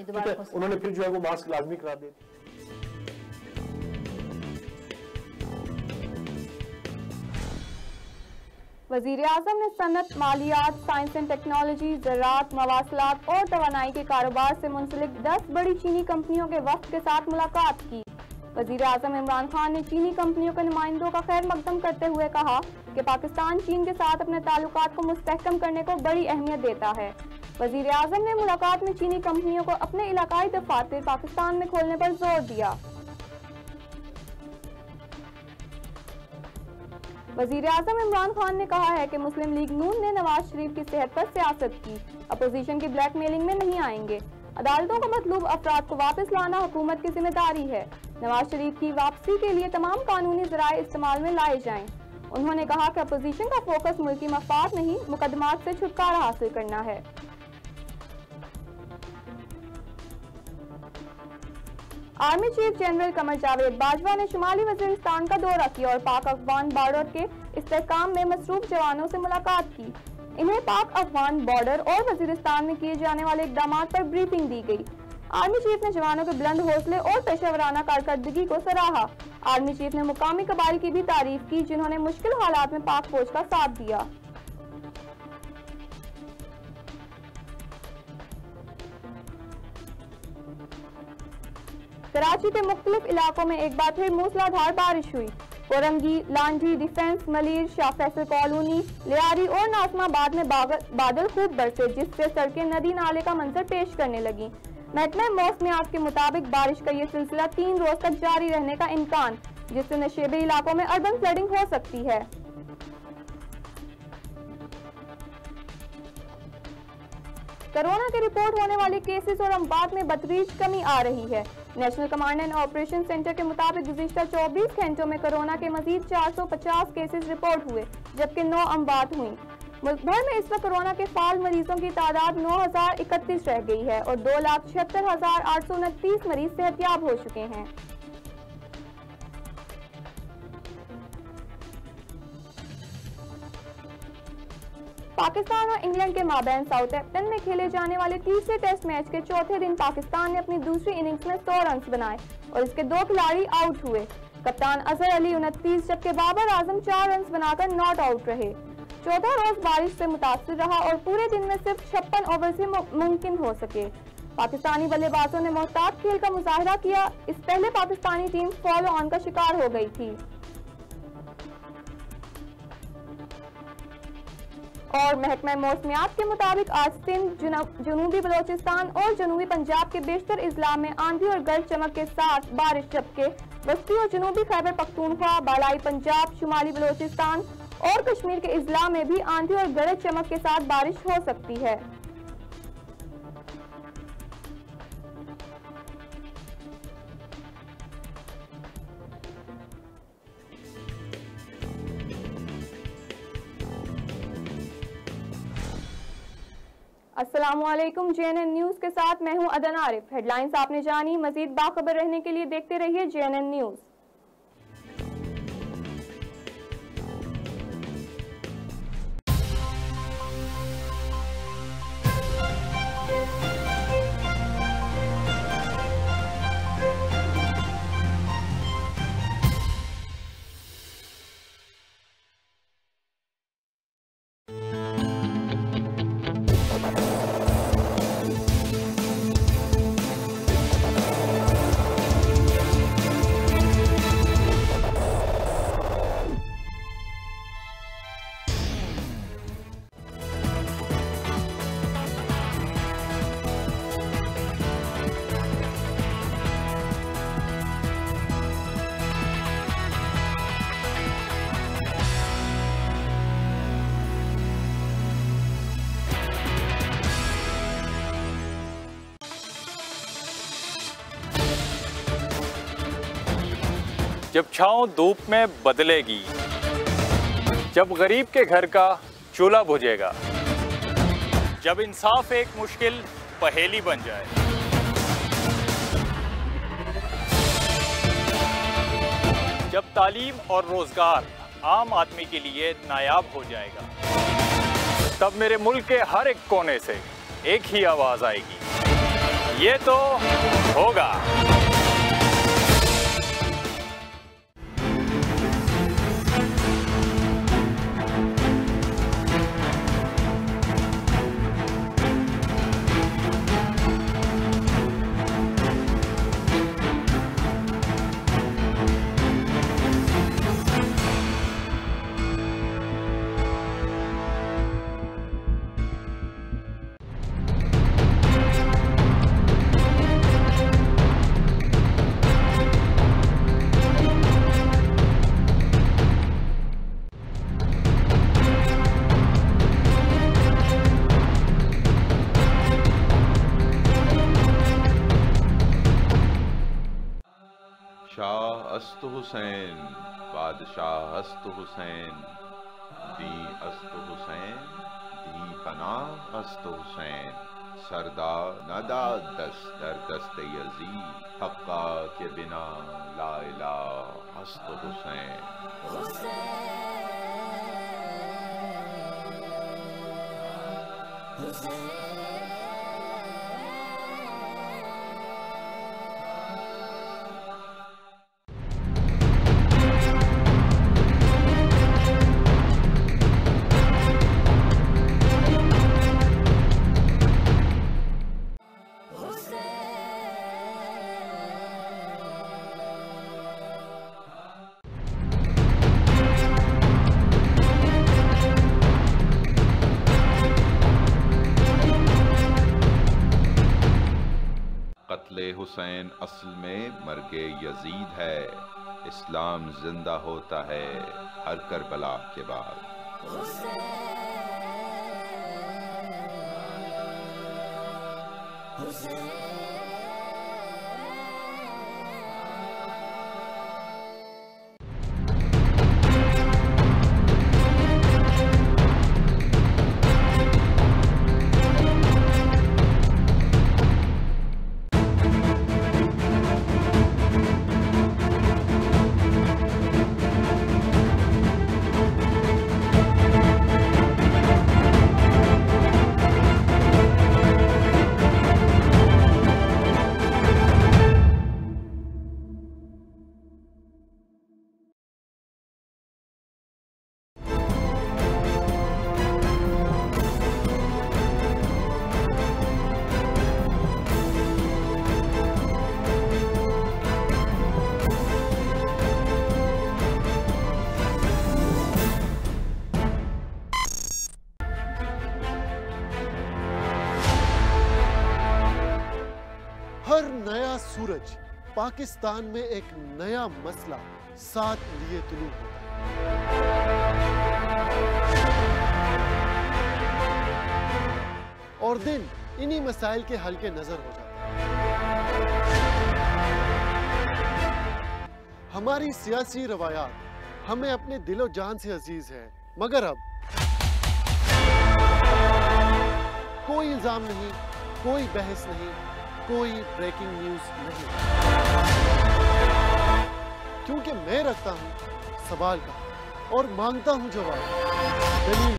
दोबारा उन्होंने फिर जो है वो मास्क लाजमी करा दिए। वज़ीर आज़म ने सनत, मालियात, साइंस एंड टेक्नोलॉजी, ज़राअत, मवासलात और तवानाई के कारोबार से मुंसलिक 10 बड़ी चीनी कंपनियों के वफ़द के साथ मुलाकात की। वज़ीर आज़म इमरान खान ने चीनी कंपनियों के नुमाइंदों का खैर मकदम करते हुए कहा कि पाकिस्तान चीन के साथ अपने ताल्लुकात को मुस्तहकम करने को बड़ी अहमियत देता है। वज़ीर आज़म ने मुलाकात में चीनी कंपनियों को अपने इलाकाई दफातर पाकिस्तान में खोलने पर जोर दिया। वज़ीर आज़म इमरान खान ने कहा है कि मुस्लिम लीग नून ने नवाज शरीफ की सेहत पर सियासत की, अपोजिशन की ब्लैकमेलिंग में नहीं आएंगे। अदालतों को मतलूब अफराद को वापस लाना हुकूमत की जिम्मेदारी है। नवाज शरीफ की वापसी के लिए तमाम कानूनी ज़राए इस्तेमाल में लाए जाएं। उन्होंने कहा कि अपोजिशन का फोकस मुल्की मफाद नहीं, मुकदमात से छुटकारा हासिल करना है। Army chief general Qamar Javed Bajwa ने शुमाली वजीरिस्तान का दौरा किया और पाक अफगान बॉर्डर के इस्तेहकाम में मसरूफ जवानों से मुलाकात की। इन्हें पाक अफगान बॉर्डर और वजीरिस्तान में किए जाने वाले इकदाम पर ब्रीफिंग दी गई। आर्मी चीफ ने जवानों के बुलंद हौसले और पेशेवराना कारकर्दगी को सराहा। आर्मी चीफ ने मुकामी कबाइल की भी तारीफ की जिन्होंने मुश्किल हालात में पाक फौज का साथ दिया। कराची के मुख्तलिफ इलाकों में एक बार फिर मूसलाधार बारिश हुई। कोरंगी, लांडी, डिफेंस, मलिर, शाह फैसल कॉलोनी, लियारी और नासमाबाद में बादल खूब बरसे जिससे सड़कें नदी नाले का मंजर पेश करने लगी। महकमा मौसमियात के मुताबिक बारिश का ये सिलसिला 3 रोज तक जारी रहने का इम्कान, जिससे नशेबी इलाकों में अर्बन फ्लडिंग हो सकती है। कोरोना के रिपोर्ट होने वाले केसेस और अमवात में बतदरीज कमी आ रही है। National command and operation centre के मुताबिक गुज़िश्ता 24 घंटों में कोरोना के मजीद 450 केसेस रिपोर्ट हुए जबकि 9 अमवात हुई। मुल्क भर में इस वक्त कोरोना के फाल मरीजों की तादाद 9031 रह गई है और 2,76,829 मरीज सेहतयाब हो चुके हैं। पाकिस्तान और इंग्लैंड के माबैन साउथहैम्पटन में खेले जाने वाले तीसरे टेस्ट मैच के चौथे दिन पाकिस्तान ने अपनी दूसरी इनिंग्स में 100 रन बनाए और इसके 2 खिलाड़ी आउट हुए। कप्तान अजहर अली 29 जबकि बाबर आजम 4 रन बनाकर नॉट आउट रहे। चौथा रोज बारिश से मुतासिर रहा और पूरे दिन में सिर्फ 56 ओवर से मुमकिन हो सके। पाकिस्तानी बल्लेबाजों ने मोहतात खेल का मुजाहरा किया। इस पहले पाकिस्तानी टीम फॉलो ऑन का शिकार हो गई थी। और महकमा मौसमियात के मुताबिक आज सिंध, जनूबी बलोचिस्तान और जनूबी पंजाब के बेशतर इजला में आंधी और गरज चमक के साथ बारिश, जबकि वस्ती और जनूबी खैबर पख्तूनख्वा, बालाई पंजाब, शुमाली बलोचिस्तान और कश्मीर के इजला में भी आंधी और गरज चमक के साथ बारिश हो सकती है। अस्सलामुअलैकुम, JNN न्यूज के साथ मैं हूं अदन आरिफ। हेडलाइंस आपने जानी, मजीद बाखबर रहने के लिए देखते रहिए JNN न्यूज। जब छाँव धूप में बदलेगी, जब गरीब के घर का चूल्हा बुझेगा, जब इंसाफ एक मुश्किल पहेली बन जाए, जब तालीम और रोजगार आम आदमी के लिए नायाब हो जाएगा, तब मेरे मुल्क के हर एक कोने से एक ही आवाज आएगी, ये तो होगा। शाह अस्त हुसैन, बादशाह अस्त हुसैन, दी अस्त हुसैन, दी पनाह अस्त हुसैन, सरदार नदा दस्त दर दस्त यजीद, हक्का के बिना ला इलाह अस्त हुसैन। कत्ले हुसैन असल में मर्गे यजीद है। इस्लाम जिंदा होता है हर करबला के बाद। हर नया सूरज पाकिस्तान में एक नया मसला साथ लिए तुलू होता है और दिन इन्हीं मसाइल के हल के नजर हो जाता है। हमारी सियासी रवायात हमें अपने दिलो जान से अजीज है, मगर अब कोई इल्जाम नहीं, कोई बहस नहीं, कोई ब्रेकिंग न्यूज नहीं, क्योंकि मैं रखता हूं सवाल का और मांगता हूं जवाब।